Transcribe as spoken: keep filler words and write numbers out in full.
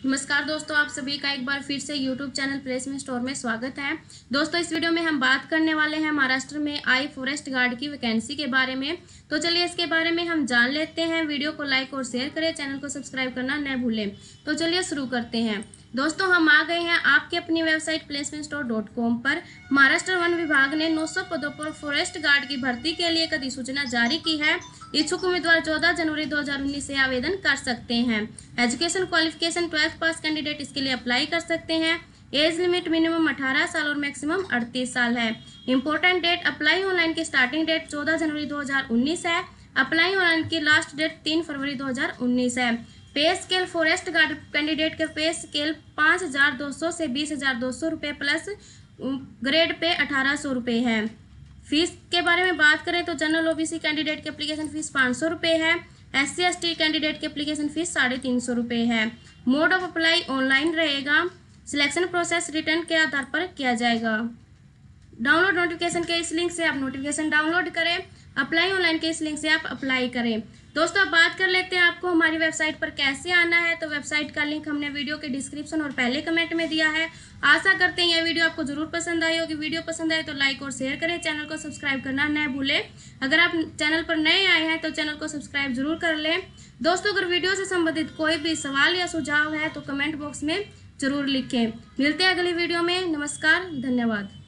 नमस्कार दोस्तों, आप सभी का एक बार फिर से यूट्यूब चैनल प्लेसमेंट स्टोर में स्वागत है। दोस्तों, इस वीडियो में हम बात करने वाले हैं महाराष्ट्र में आई फॉरेस्ट गार्ड की वैकेंसी के बारे में। तो चलिए इसके बारे में हम जान लेते हैं। वीडियो को लाइक और शेयर करें, चैनल को सब्सक्राइब करना न भूलें। तो चलिए शुरू करते हैं। दोस्तों, हम आ गए हैं आपके अपनी website placement store dot com पर। महाराष्ट्र वन विभाग ने नौ सौ पदों पर फॉरेस्ट गार्ड की भर्ती के लिए एक अधिसूचना जारी की है। इच्छुक उम्मीदवार चौदह जनवरी दो हज़ार उन्नीस से आवेदन कर सकते हैं। Education qualification twelfth pass candidate इसके लिए अप्लाई कर सकते हैं। एज लिमिट मिनिमम अठारह साल और मैक्सिमम अड़तीस साल है। इंपॉर्टेंट डेट अप्लाई ऑनलाइन की स्टार्टिंग डेट चौदह जनवरी दो हज़ार उन्नीस है। अप्लाई ऑनलाइन की लास्ट डेट तीन फरवरी दो हज़ार उन्नीस है। पे स्केल फॉरेस्ट गार्ड कैंडिडेट के पे स्केल पाँच हजार दो सौ से बीस हजार दो सौ रुपये प्लस ग्रेड पे अठारह सौ रुपये है। फीस के बारे में बात करें तो जनरल ओबीसी कैंडिडेट की एप्लीकेशन फीस पाँच सौ रुपये है। S C S T candidate की एप्लीकेशन फीस साढ़े तीन सौ रुपये है। मोड ऑफ अप्लाई ऑनलाइन रहेगा। सिलेक्शन प्रोसेस रिटर्न के आधार पर किया जाएगा। डाउनलोड नोटिफिकेशन के इस लिंक से आप नोटिफिकेशन डाउनलोड करें। अप्लाई ऑनलाइन के इस लिंक से आप अप्लाई करें। दोस्तों, अब बात कर लेते हैं आपको हमारी वेबसाइट पर कैसे आना है। तो वेबसाइट का लिंक हमने वीडियो के डिस्क्रिप्शन और पहले कमेंट में दिया है। आशा करते हैं यह वीडियो आपको जरूर पसंद आई होगी। वीडियो पसंद आए तो लाइक और शेयर करें, चैनल को सब्सक्राइब करना न भूलें। अगर आप चैनल पर नए आए हैं तो चैनल को सब्सक्राइब जरूर कर लें। दोस्तों, अगर वीडियो से संबंधित कोई भी सवाल या सुझाव है तो कमेंट बॉक्स में जरूर लिखें। मिलते हैं अगली वीडियो में। नमस्कार, धन्यवाद।